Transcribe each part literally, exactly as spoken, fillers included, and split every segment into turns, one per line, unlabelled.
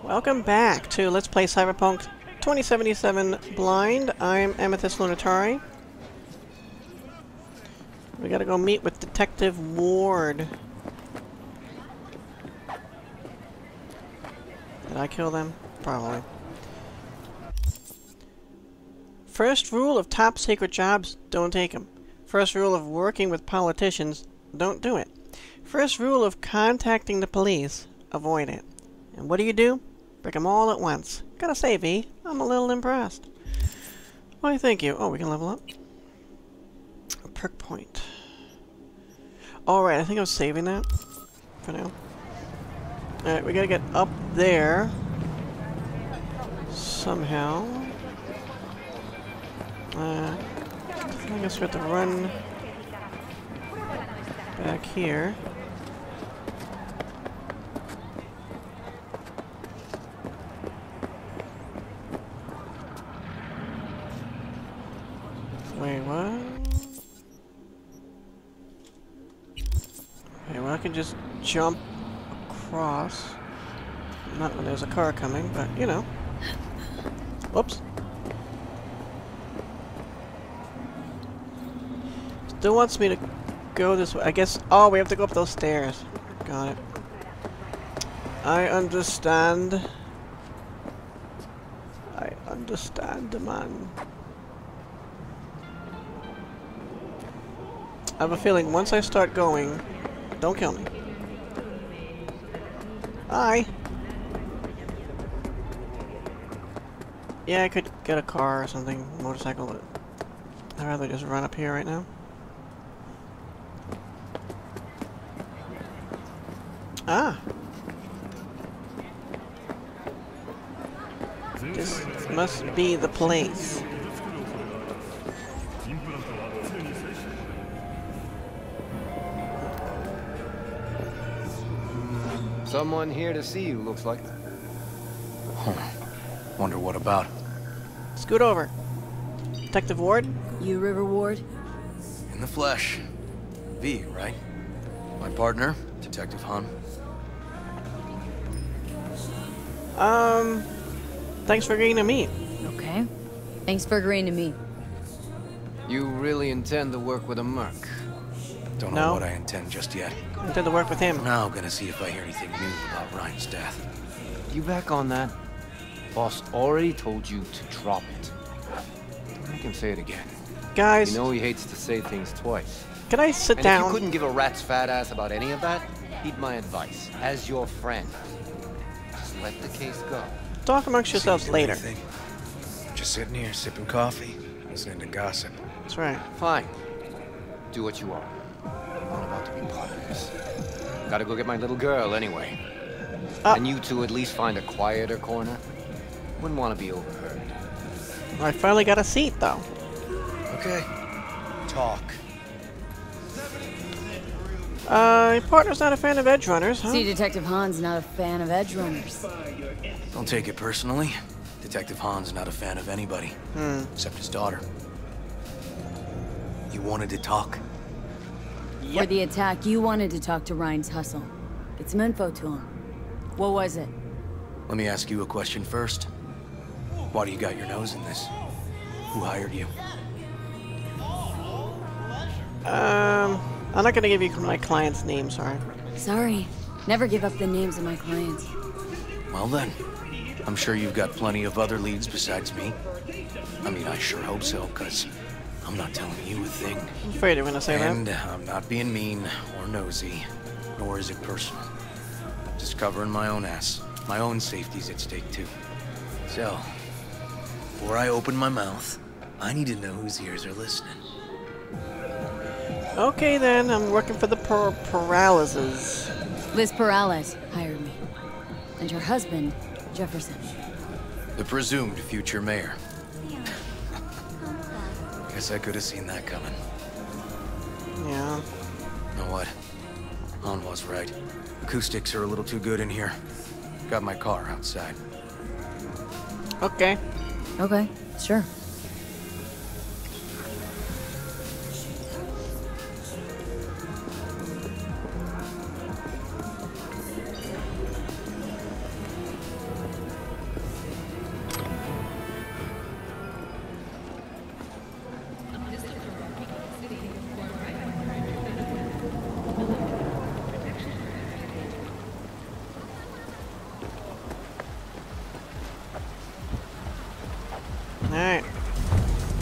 Welcome back to Let's Play Cyberpunk twenty seventy-seven Blind. I'm Amethyst Lunatari. We gotta go meet with Detective Ward. Did I kill them? Probably. First rule of top secret jobs, don't take them. First rule of working with politicians, don't do it. First rule of contacting the police, avoid it. And what do you do? Break them all at once. Gotta say, V, I'm a little impressed. Why, thank you. Oh, we can level up. A perk point. Alright, I think I was saving that for now. Alright, we gotta get up there somehow. Uh, I guess we have to run back here. Wait, what? Okay, well I can just jump across. Not when there's a car coming, but you know. Whoops. Still wants me to go this way. I guess. Oh, we have to go up those stairs. Got it. I understand. I understand, man. I have a feeling once I start going, don't kill me. Hi. Yeah, I could get a car or something, motorcycle, but I'd rather just run up here right now. Ah. This must be the place.
Someone here to see you, looks like.
Huh. Wonder what about.
Scoot over. Detective Ward?
You River Ward?
In the flesh. V, right? My partner, Detective Han.
Um, thanks for agreeing to meet.
Okay. Thanks for agreeing to meet.
You really intend to work with a merc?
Don't know
No.
what I intend just yet.
I intend to work with him.
Now gonna see if I hear anything new about Ryan's death.
You back on that? Boss already told you to drop it. I can say it again.
Guys,
You know he hates to say things twice.
can I sit
And
down?
if you couldn't give a rat's fat ass about any of that, heed my advice. As your friend, just let the case go.
Talk amongst yourselves
See,
later.
anything? Just sitting here, sipping coffee, listening to gossip.
That's right.
Fine. Do what you want. I'm not about to be part of this. Gotta go get my little girl anyway.
Ah.
And you two at least find a quieter corner. Wouldn't want to be overheard.
I finally got a seat, though.
Okay. Talk.
Uh, your partner's not a fan of edge runners, huh?
See, Detective Han's not a fan of edge runners.
Don't take it personally. Detective Han's not a fan of anybody.
Hmm.
Except his daughter. You wanted to talk?
For the attack, you wanted to talk to Ryan's hustle. Get some info to him. What was it?
Let me ask you a question first. Why do you got your nose in this? Who hired you?
Um, I'm not gonna give you my client's name, sorry.
Sorry. Never give up the names of my clients.
Well then, I'm sure you've got plenty of other leads besides me. I mean, I sure hope so, because I'm not telling you a thing.
I'm afraid you're gonna say
And
that.
I'm not being mean or nosy, nor is it personal. Just covering my own ass. My own safety's at stake too. So, before I open my mouth, I need to know whose ears are listening.
Okay then, I'm working for the per paralysis.
Liz Perales hired me. And her husband, Jefferson.
The presumed future mayor. Guess I could have seen that coming.
Yeah.
You know what? Han was right. Acoustics are a little too good in here. Got my car outside.
Okay.
Okay, sure.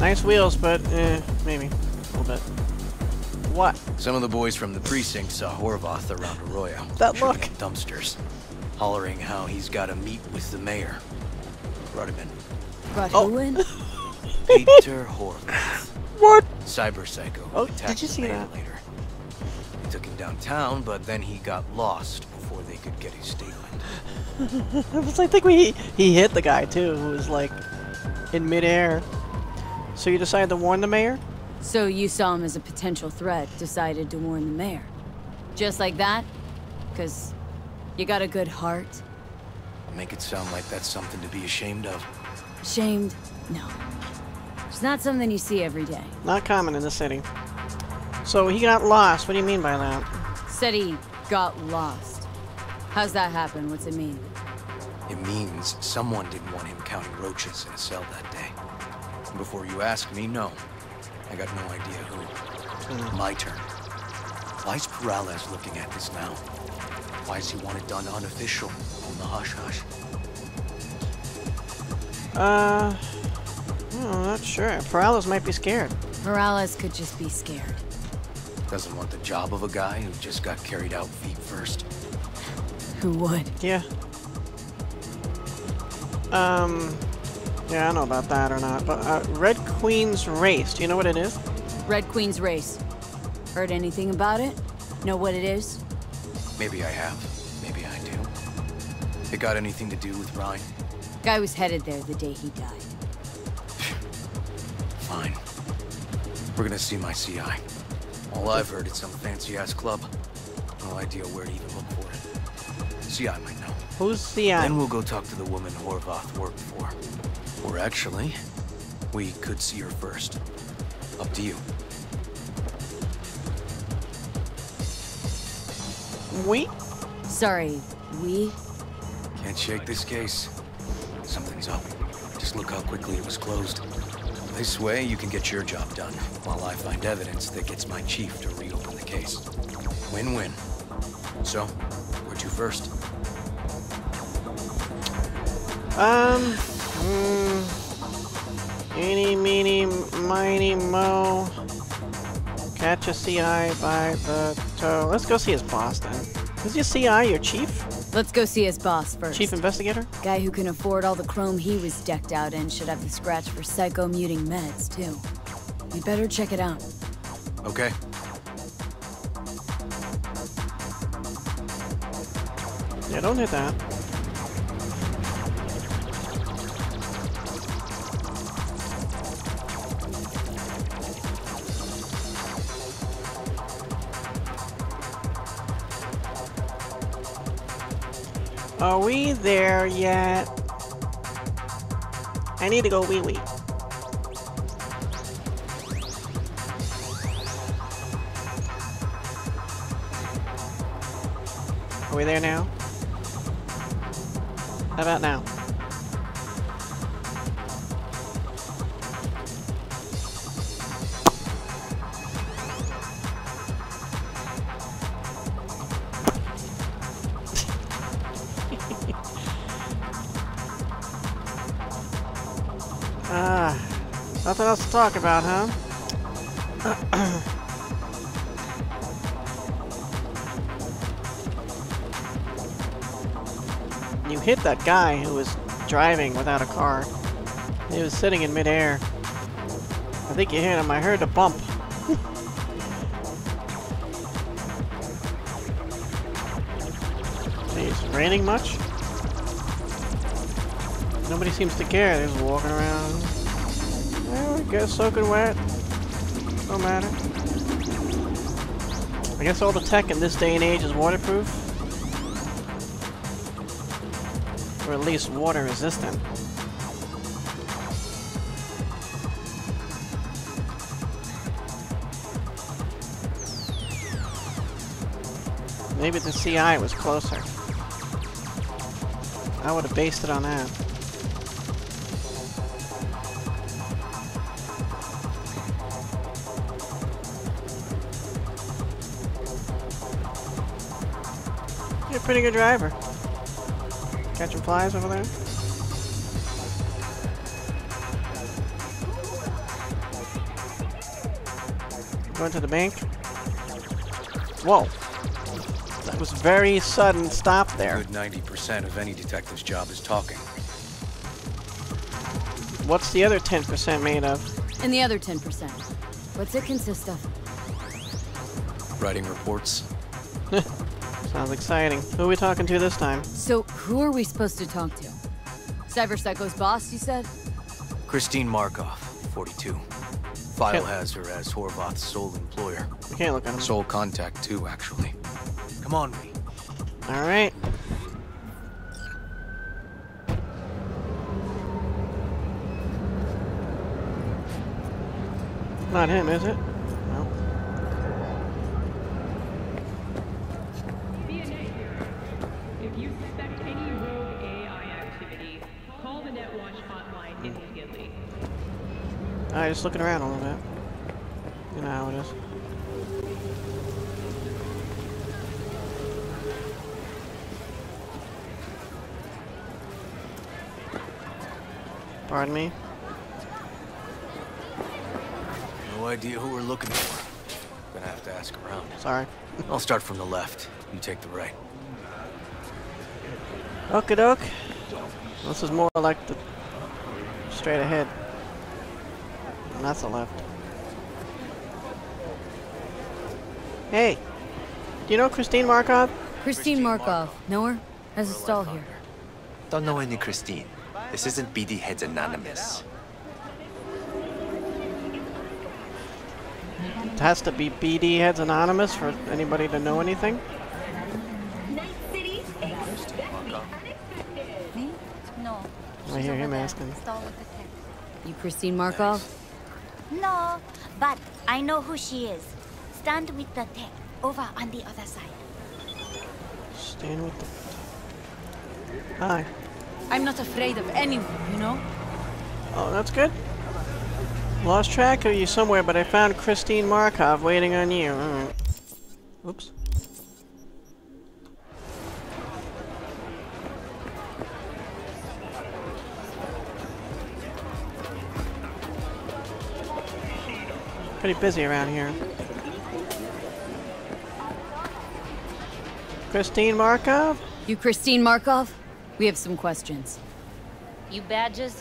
Nice wheels, but eh, maybe a little bit. What?
Some of the boys from the precinct saw Horvath around Arroyo.
That
shooting
look.
at dumpsters, hollering how he's got to meet with the mayor. Brought him in.
Brought
Oh.
who in?
Peter Horvath.
What?
Cyber psycho.
Oh,
attacked
did you
the
see
mayor
that?
Later. They took him downtown, but then he got lost before they could get his statement.
I think we he hit the guy too, who was like in midair. So you decided to warn the mayor?
So you saw him as a potential threat, decided to warn the mayor. Just like that? Because you got a good heart?
Make it sound like that's something to be ashamed of.
Ashamed? No. It's not something you see every day.
Not common in the city. So he got lost. What do you mean by that?
Said he got lost. How's that happen? What's it mean?
It means someone didn't want him counting roaches in a cell that day. Before you ask me, no. I got no idea who.
Mm.
My turn. Why's Peralez looking at this now? Why does he want it done unofficial, on the hush-hush?
Uh, I'm not sure. Peralez might be scared.
Morales could just be scared.
Doesn't want the job of a guy who just got carried out feet first.
Who would?
Yeah. Um, yeah, I don't know about that or not, but uh, Red Queen's Race, do you know what it is?
Red Queen's Race. Heard anything about it? Know what it is?
Maybe I have. Maybe I do. It got anything to do with Ryan?
Guy was headed there the day he died.
Fine. We're gonna see my C I. All I've heard is some fancy-ass club. No idea where to even look for it. C I might know.
Who's C I?
Then we'll go talk to the woman Horvath worked for. Or actually, we could see her first. Up to you.
We?
Sorry, we?
Can't shake this case. Something's up. Just look how quickly it was closed. This way, you can get your job done, while I find evidence that gets my chief to reopen the case. Win-win. So, where to first?
Um, mm, eeny, meeny, miny, mo. Catch a C I by the toe. Let's go see his boss then. Is he a C I, your chief?
Let's go see his boss first.
Chief investigator?
Guy who can afford all the chrome he was decked out in should have the scratch for psycho-muting meds, too. We better check it out.
Okay.
Yeah, don't hit that. Are we there yet? I need to go wee wee. Are we there now? How about now? Ah, nothing else to talk about, huh? You hit that guy who was driving without a car. He was sitting in midair. I think you hit him. I heard a bump. Hey, it's raining much? Nobody seems to care. They're just walking around. Well, I guess soaking wet. No matter. I guess all the tech in this day and age is waterproof. Or at least water resistant. Maybe the C I was closer. I would have based it on that. You're a pretty good driver. Catching flies over there? Going to the bank. Whoa. That was very sudden stop there.
Good ninety percent of any detective's job is talking.
What's the other ten percent made of?
And the other ten percent? What's it consist of?
Writing reports.
Sounds exciting. Who are we talking to this time?
So, who are we supposed to talk to? Cyber Psycho's boss, you said?
Christine Markov, forty-two. File
Can't-
has her as Horvath's sole employer.
We can't look at him.
Sole contact, too, actually. Come on, V.
Alright. Not him, is it? No.
B N A here. If you suspect any rogue A I activity, call the NetWatch hotline immediately.
Alright, just looking around a little bit. You know how it is. Pardon me?
No idea who we're looking for. Gonna have to ask around.
Sorry.
I'll start from the left. You take the right.
Okie doke. This is more like the straight ahead. And that's the left. Hey! Do you know Christine Markov?
Christine Markov. Know her? Has a stall here.
Don't know any Christine. This isn't B D Heads Anonymous.
It has to be B D Heads Anonymous for anybody to know anything?
No.
I hear him asking.
You Christine Markov?
No, but I know who she is. Stand with the tech over on the other side.
Stand with the... Hi.
I'm not afraid of anyone, you know?
Oh, that's good. Lost track of you somewhere, but I found Christine Markov waiting on you. Alright. Oops. Pretty busy around here. Christine Markov?
You Christine Markov? We have some questions.
You badges?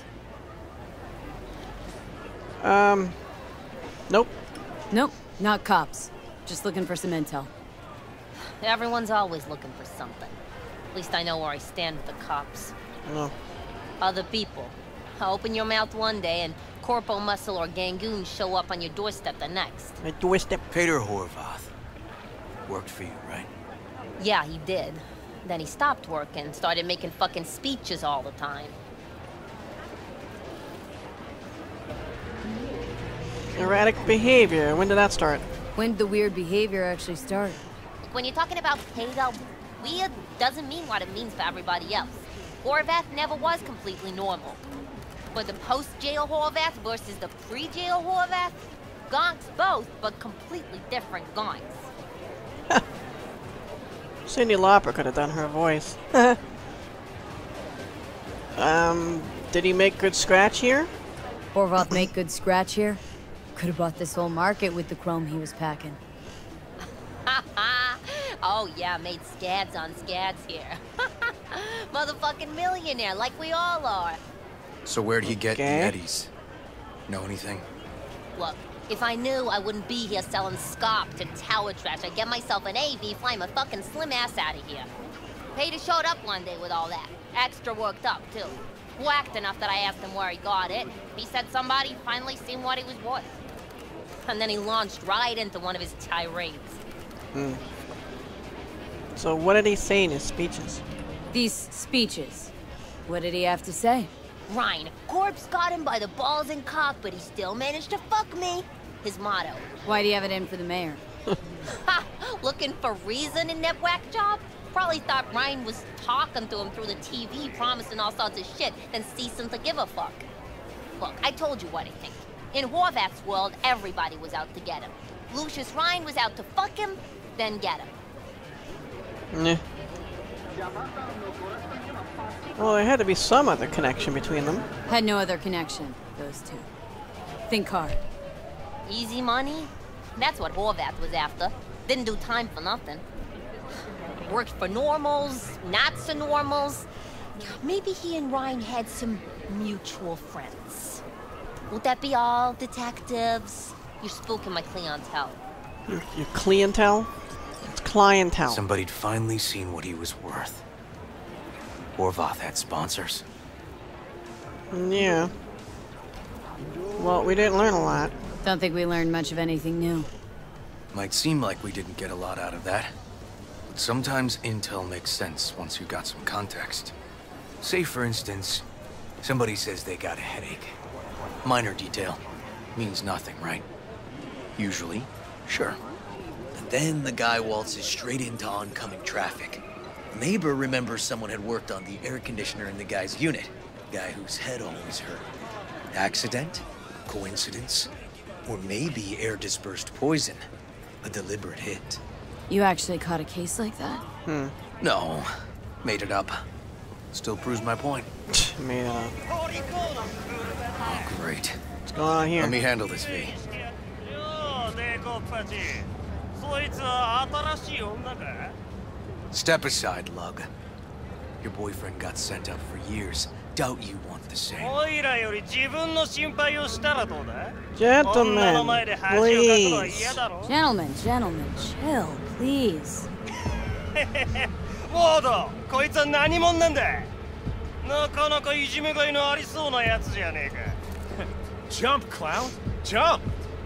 Um, nope.
Nope, not cops. Just looking for some intel.
Everyone's always looking for something. At least I know where I stand with the cops.
No.
Other people. Open your mouth one day and Corpo Muscle or Gangoon show up on your doorstep the next.
I doorstep.
Peter Horvath. Worked for you, right?
Yeah, he did. Then he stopped working, started making fucking speeches all the time.
Erratic behavior. When did that start?
When did the weird behavior actually start?
When you're talking about Peter, weird doesn't mean what it means for everybody else. Horvath never was completely normal. But the post-jail Horvath versus the pre-jail Horvath, gonks both, but completely different gonks.
Cyndi Lauper could have done her voice. um, did he make good scratch here?
Horvath make good scratch here? Could have bought this whole market with the chrome he was packing.
Oh yeah, made scads on scads here. Motherfucking millionaire, like we all are.
So where'd he get
Okay.
the Eddies? Know anything?
Look, if I knew, I wouldn't be here selling scopped and tower trash. I'd get myself an A V, fly my fucking slim ass out of here. Peter showed up one day with all that. Extra worked up, too. Whacked enough that I asked him where he got it. He said somebody finally seen what he was worth. And then he launched right into one of his tirades.
Hmm. So what did he say in his speeches?
These speeches. What did he have to say?
Ryan, Corpse got him by the balls and cock, but he still managed to fuck me. His motto.
Why do you have it in for the mayor?
Ha! Looking for reason in that whack job? Probably thought Ryan was talking to him through the T V, promising all sorts of shit, then ceasing to give a fuck. Look, I told you what I think. In Horvath's world, everybody was out to get him. Lucius Ryan was out to fuck him, then get him.
Nah. Well, there had to be some other connection between them.
Had no other connection, those two. Think hard.
Easy money? That's what Horvath was after. Didn't do time for nothing. Worked for normals, not so normals. Maybe he and Ryan had some mutual friends. Would that be all, detectives? You're spooking my clientele.
Your, your clientele? It's clientele.
Somebody'd finally seen what he was worth. Horvath had sponsors.
Yeah. Well, we didn't learn a lot.
Don't think we learned much of anything new.
Might seem like we didn't get a lot out of that. But sometimes intel makes sense once you got some context. Say, for instance, somebody says they got a headache. Minor detail. Means nothing, right? Usually, sure. But then the guy waltzes straight into oncoming traffic. A neighbor remembers someone had worked on the air conditioner in the guy's unit. Guy whose head always hurt. Accident? Coincidence? Or maybe air-dispersed poison. A deliberate hit.
You actually caught a case like that?
Hmm.
No. Made it up. Still proves my point.
Made it up.
Oh, great.
What's going on here?
Let me handle this, V. Step aside, Lug. Your boyfriend got sent up for years. Doubt you want the same.
Gentlemen, please.
Gentlemen, gentlemen, chill, please.
Jump, clown! Jump!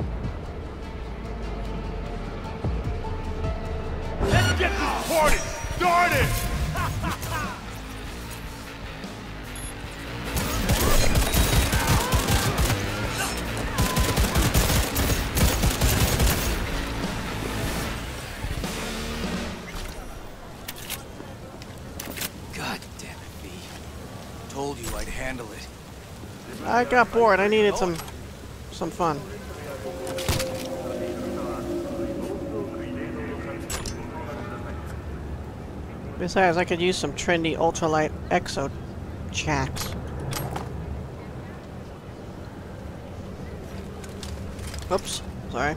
Let's get this party started!
God damn it, V. Told you I'd handle it.
I got bored. I needed some, some fun. Besides, I could use some trendy ultralight exo jacks. Oops, sorry.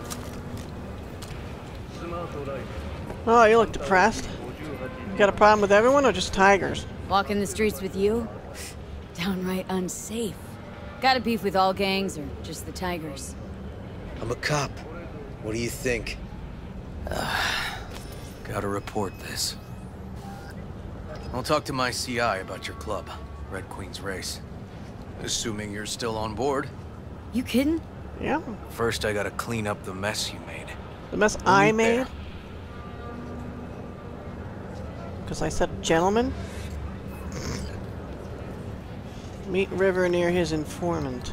Oh, you look depressed. You got a problem with everyone or just tigers?
Walking the streets with you? Downright unsafe. Got a beef with all gangs or just the tigers?
I'm a cop. What do you think? Uh, gotta report this. I'll talk to my C I about your club, Red Queen's Race. Assuming you're still on board.
You kidding?
Yeah.
First, I gotta clean up the mess you made.
The mess
We'll
I
meet
made?
there.
Because I said gentlemen? Meet River near his informant.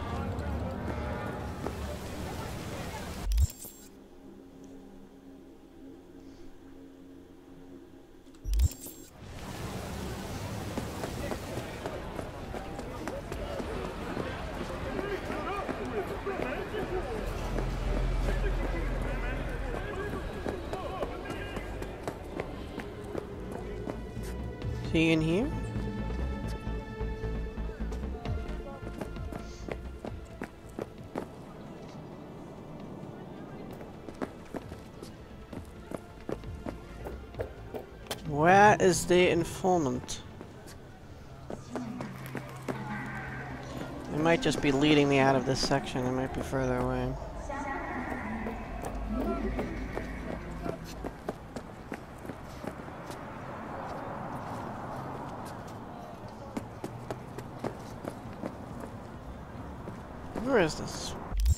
Is he in here? Where is the informant? It might just be leading me out of this section. It might be further away. Where is this?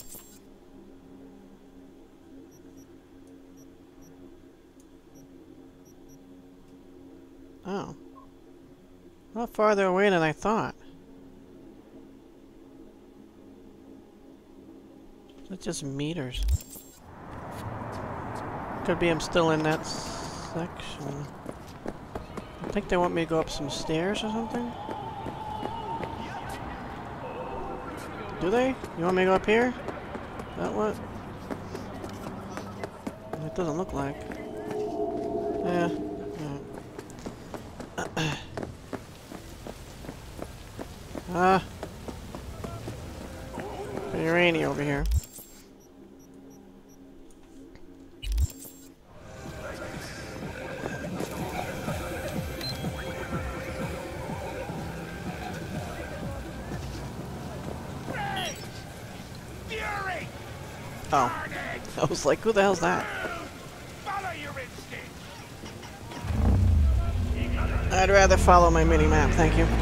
Oh. A lot farther away than I thought. It's just meters. Could be I'm still in that section. I think they want me to go up some stairs or something? Do they? You want me to go up here? Is that what? It doesn't look like. Yeah. Yeah. Ah. Pretty rainy over here. Oh. I was like, who the hell's that? I'd rather follow my mini-map, thank you.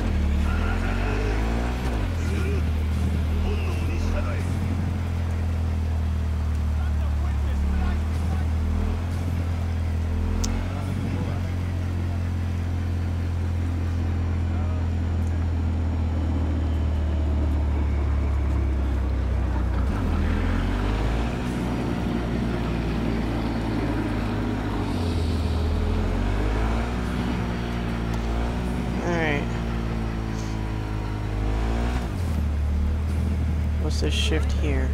This shift here.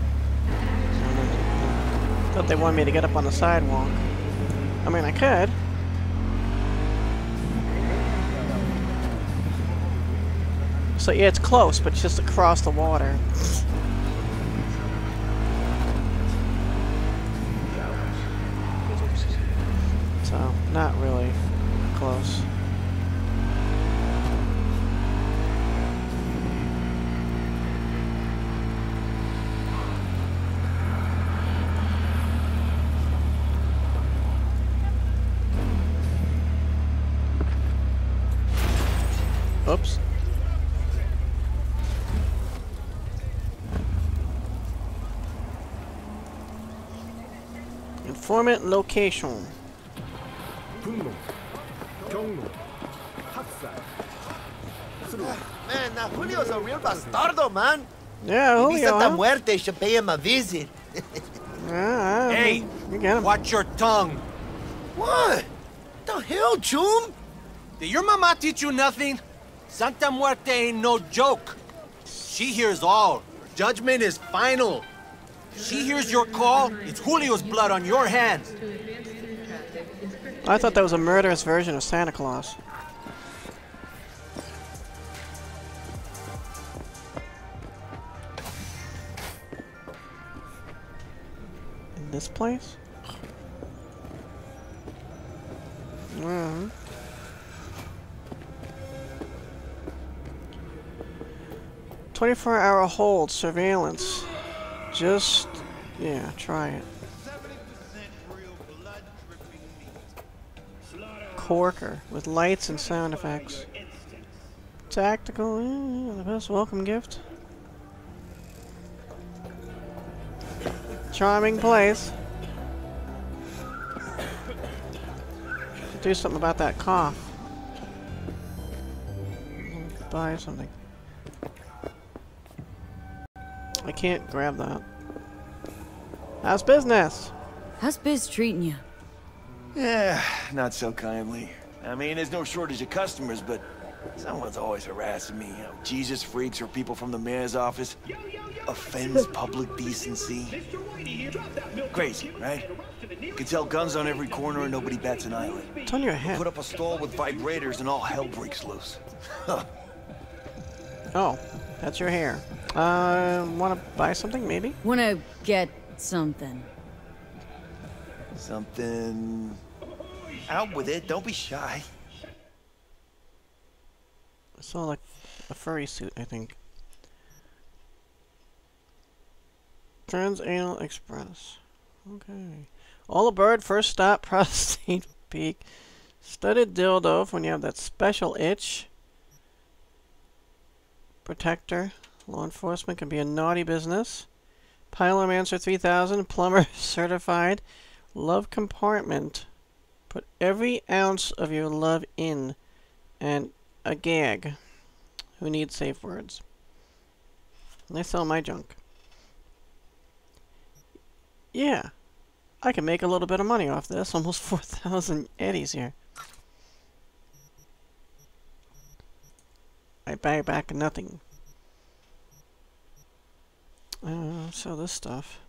Thought they wanted me to get up on the sidewalk. I mean, I could. So yeah, it's close, but it's just across the water. So, not really close. Oops. Informant location.
Man, now Julio's a real bastardo, man.
Yeah, Julio.
Maybe Santa
Huh?
Muerte should pay him a visit.
Yeah,
Hey,
you get him.
watch your tongue.
What? The hell, Jum?
Did your mama teach you nothing? Santa Muerte ain't no joke. She hears all. Judgment is final. She hears your call, it's Julio's blood on your hands.
I thought that was a murderous version of Santa Claus. In this place? Mm. twenty-four hour hold, surveillance. Just, yeah, try it. Corker, with lights and sound effects. Tactical, eh, the best welcome gift. Charming place. Should do something about that cough. Buy something. I can't grab that. How's business?
How's biz treating you?
Yeah, not so kindly. I mean, there's no shortage of customers, but someone's always harassing me. You know, Jesus freaks or people from the mayor's office. Offends public decency. Crazy, right? You can sell guns on every corner and nobody bats an eyelid.
It's on your head.
Put up a stall with vibrators and all hell breaks loose.
Oh, that's your hair. Uh, want to buy something, maybe?
Want to get something.
Something... Out with it, don't be shy.
I saw, like, a furry suit, I think. Transanal Express. Okay. All aboard, first stop, prostate peak. Studded dildo for when you have that special itch. Protector. Law enforcement can be a naughty business. Pyromancer three thousand. Plumber certified. Love compartment. Put every ounce of your love in. And a gag. Who needs safe words? They sell my junk. Yeah. I can make a little bit of money off this. Almost four thousand eddies here. I buy back nothing. Uh, so this stuff.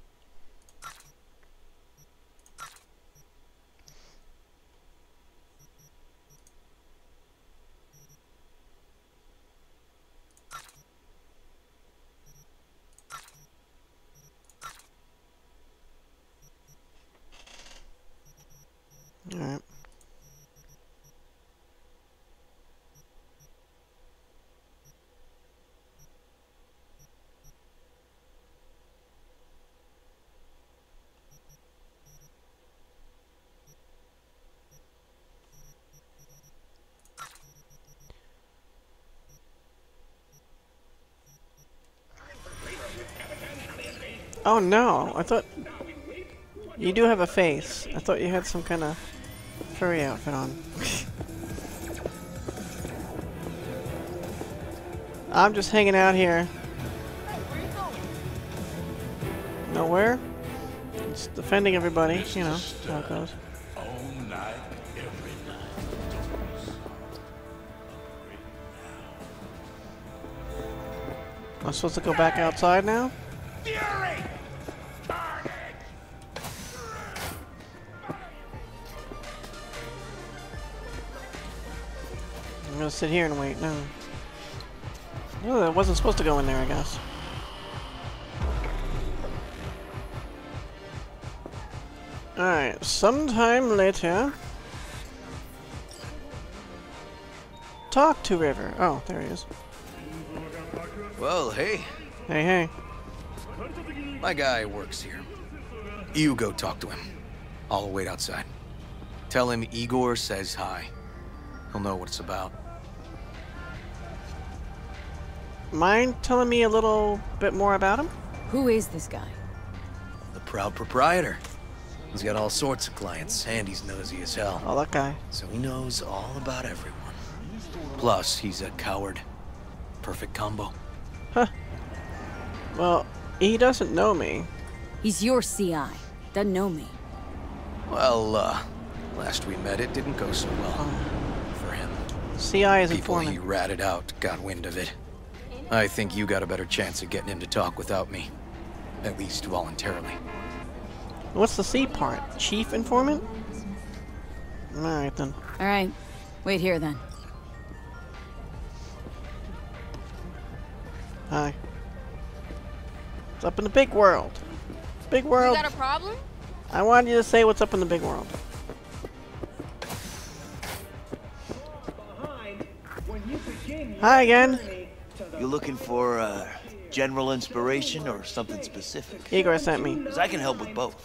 All right. Oh no, I thought... You do have a face. I thought you had some kind of furry outfit on. I'm just hanging out here. Nowhere? It's defending everybody, you know how it goes. I'm supposed to go back outside now? I'm gonna sit here and wait. No. No, I wasn't supposed to go in there, I guess. Alright, sometime later. Talk to River. Oh, there he is.
Well, hey.
Hey, hey.
My guy works here. You go talk to him. I'll wait outside. Tell him Igor says hi. He'll know what it's about.
Mind telling me a little bit more about him?
Who is this guy?
The proud proprietor. He's got all sorts of clients, and he's nosy as hell.
Oh, that guy.
So he knows all about everyone. Plus, he's a coward. Perfect combo.
Huh. Well, he doesn't know me.
He's your C I. Doesn't know me.
Well, uh, last we met, it didn't go so well.
Oh.
For him.
C I is
People
informant.
he ratted out got wind of it. I think you got a better chance of getting him to talk without me. At least voluntarily.
What's the C part? Chief informant? Alright then.
Alright. Wait here then.
Hi. What's up in the big world? Big world.
You got a problem?
I wanted you to say what's up in the big world. Hi again.
You looking for uh, general inspiration or something specific?
Igor sent me.
Because I can help with both.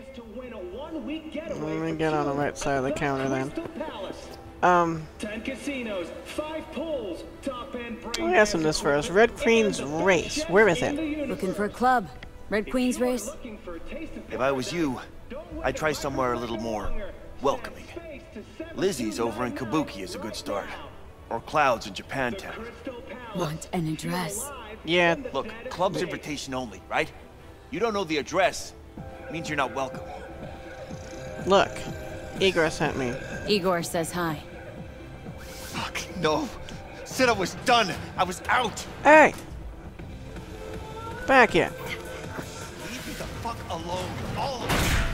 Let me get on the right side of the counter then. Um.
Ten casinos, five pools, top end.
Let me ask him this first. Red Queen's Race. Where is it?
Looking for a club. Red Queen's Race?
If I was you, I'd try somewhere a little more welcoming. Lizzie's over in Kabuki is a good start. Or Cloud's in Japantown.
Want an address?
Yeah.
Look, club's invitation only, right? You don't know the address. Means you're not welcome.
Look. Igor sent me.
Igor says hi.
Fuck, no. Said I was done. I was out.
Hey! Back here.
Leave me the fuck alone, all of you.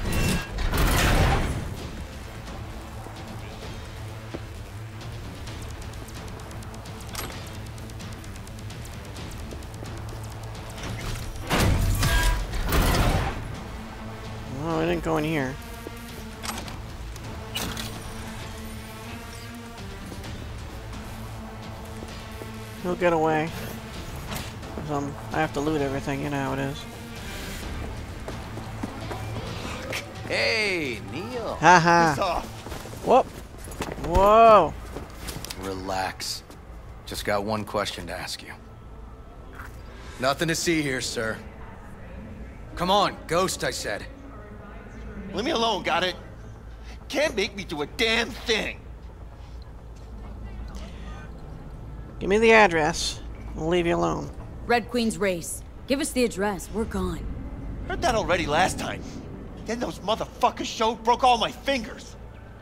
Oh, I didn't go in here. He'll get away. Um, I have to loot everything, you know how it is.
Hey, Neil.
Haha. Whoop. Whoa.
Relax. Just got one question to ask you. Nothing to see here, sir. Come on, Ghost, I said.
Leave me alone, got it? Can't make me do a damn thing.
Give me the address. We'll leave you alone.
Red Queen's Race. Give us the address. We're gone.
Heard that already last time. Then those motherfuckers showed, broke all my fingers.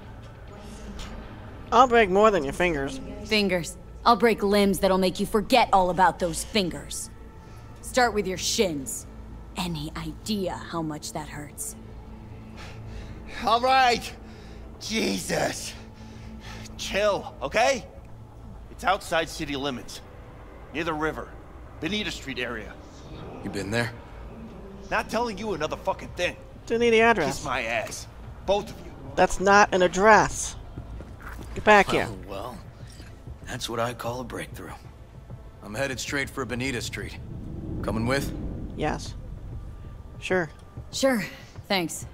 I'll break more than your fingers.
Fingers. I'll break limbs that'll make you forget all about those fingers. Start with your shins. Any idea how much that hurts?
All right. Jesus. Chill, okay? It's outside city limits. Near the river. Benita Street area.
You been there?
Not telling you another fucking thing.
Do need the address.
Kiss my ass. Both of you.
That's not an address. Get back here.
Oh, well, that's what I call a breakthrough. I'm headed straight for Benita Street. Coming with?
Yes. Sure.
Sure. Thanks.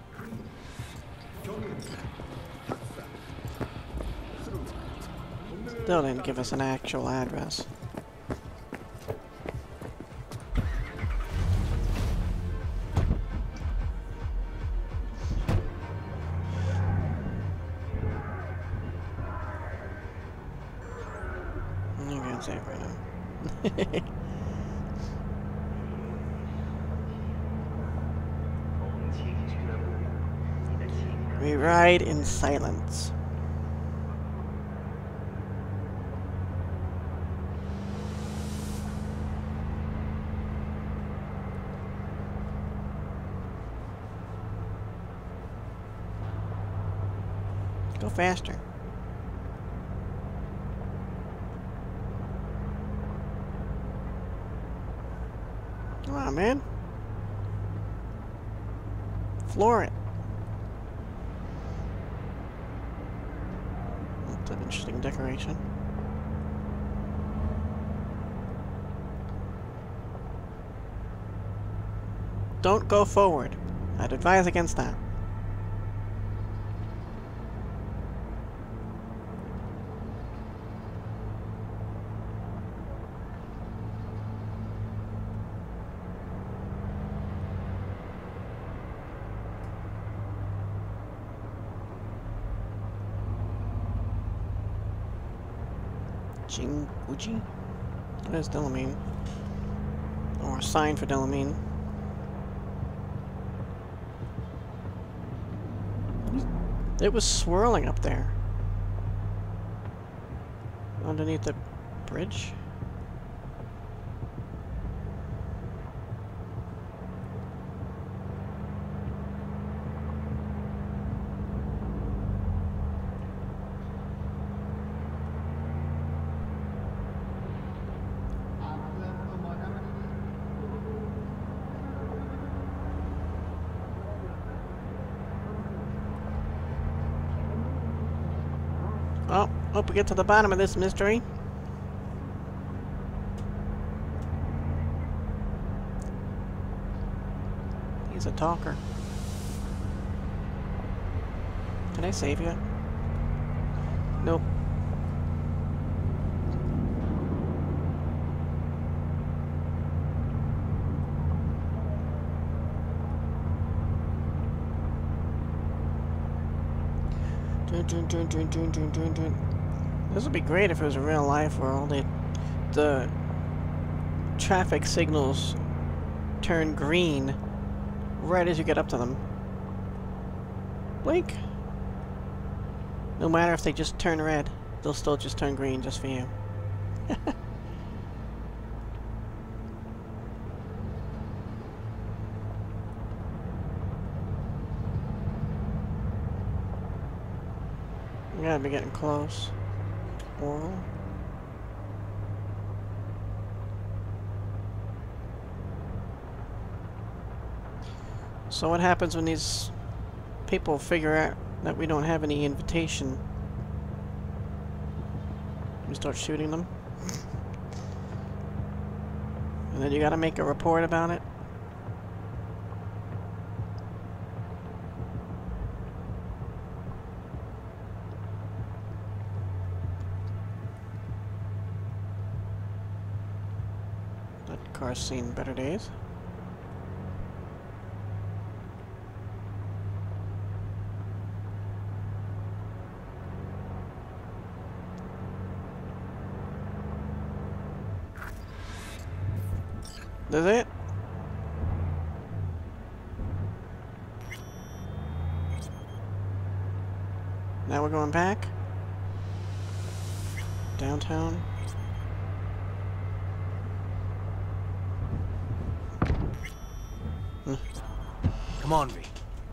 Still didn't give us an actual address. save right now. We ride in silence. Go faster. Come on, man. Floor it. That's an interesting decoration. Don't go forward. I'd advise against that. Jing Uji? What does Della mean? Or a sign for Della mean? It was swirling up there. Underneath the bridge? Oh, hope we get to the bottom of this mystery. He's a talker. Can I save you? Nope. Dun, dun, dun, dun, dun, dun, dun. This would be great if it was a real life world. It, the traffic signals turn green right as you get up to them. Blink. No matter if they just turn red, they'll still just turn green just for you. We gotta be getting close. Oral. So what happens when these people figure out that we don't have any invitation? We start shooting them? And then you gotta make a report about it? That car's seen better days. That's it? Now we're going back? Downtown? Hmm.
Come on, V.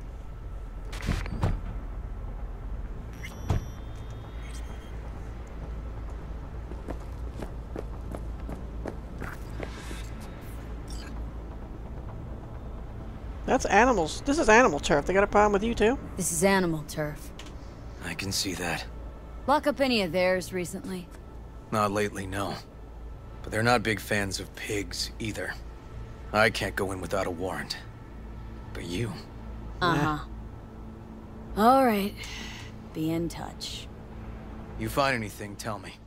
That's animals. This is animal turf. They got a problem with you too?
This is animal turf.
I can see that.
Lock up any of theirs recently?
Not lately, no. But they're not big fans of pigs, either. I can't go in without a warrant. But you...
Uh-huh. All right. Be in touch.
You find anything, tell me.